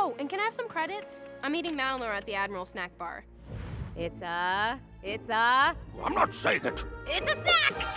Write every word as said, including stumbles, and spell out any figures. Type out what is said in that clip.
Oh, and can I have some credits? I'm eating Malnor at the Admiral snack bar. It's a... It's a... I'm not saying it. It's a snack!